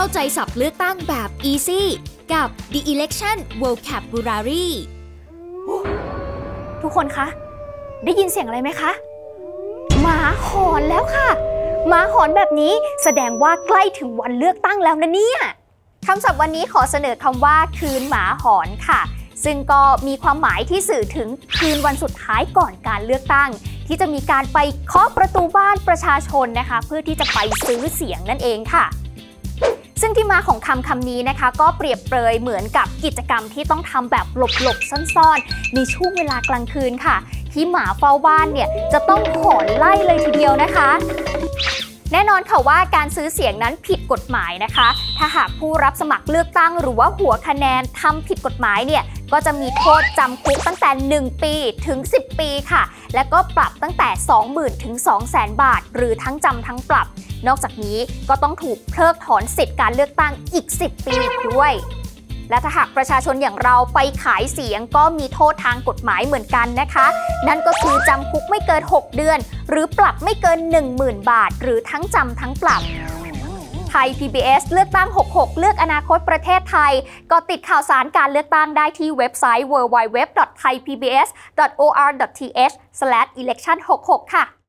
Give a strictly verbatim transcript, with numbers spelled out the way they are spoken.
าใจศัพท์เลือกตั้งแบบ Easy กับ The Election Vocabulary ทุกคนคะได้ยินเสียงอะไรไหมคะหมาหอนแล้วค่ะหมาหอนแบบนี้แสดงว่าใกล้ถึงวันเลือกตั้งแล้วนะเนี่ยคำศัพท์วันนี้ขอเสนอคำว่าคืนหมาหอนค่ะซึ่งก็มีความหมายที่สื่อถึงคืนวันสุดท้ายก่อนการเลือกตั้งที่จะมีการไปเคาะประตูบ้านประชาชนนะคะเพื่อที่จะไปซื้อเสียงนั่นเองค่ะซึ่งที่มาของคำคำนี้นะคะก็เปรียบเปรยเหมือนกับกิจกรรมที่ต้องทำแบบหลบๆซ่อนๆในช่วงเวลากลางคืนค่ะที่หมาเฝ้าบ้านเนี่ยจะต้องหอนไล่เลยทีเดียวนะคะแน่นอนค่ะว่าการซื้อเสียงนั้นผิดกฎหมายนะคะถ้าหากผู้รับสมัครเลือกตั้งหรือว่าหัวคะแนนทำผิดกฎหมายเนี่ยก็จะมีโทษจำคุกตั้งแต่หนึ่งปีถึงสิบปีค่ะและก็ปรับตั้งแต่ สองหมื่น ถึง สองแสน บาทหรือทั้งจำทั้งปรับนอกจากนี้ก็ต้องถูกเพิกถอนสิทธิการเลือกตั้งอีกสิบปีด้วยและถ้าหากประชาชนอย่างเราไปขายเสียงก็มีโทษทางกฎหมายเหมือนกันนะคะนั่นก็คือจำคุกไม่เกินหกเดือนหรือปรับไม่เกิน หนึ่งหมื่น บาทหรือทั้งจำทั้งปรับไทย พี บี เอส เลือกตั้งหกสิบหกเลือกอนาคตประเทศไทยก็ติดข่าวสารการเลือกตั้งได้ที่เว็บไซต์ ดับเบิลยู ดับเบิลยู ดับเบิลยู ดอท ไทย พี บี เอส ดอท โอ อาร์ ดอท ที เอช สแลช อี เลคชั่น หกสิบหก ค่ะ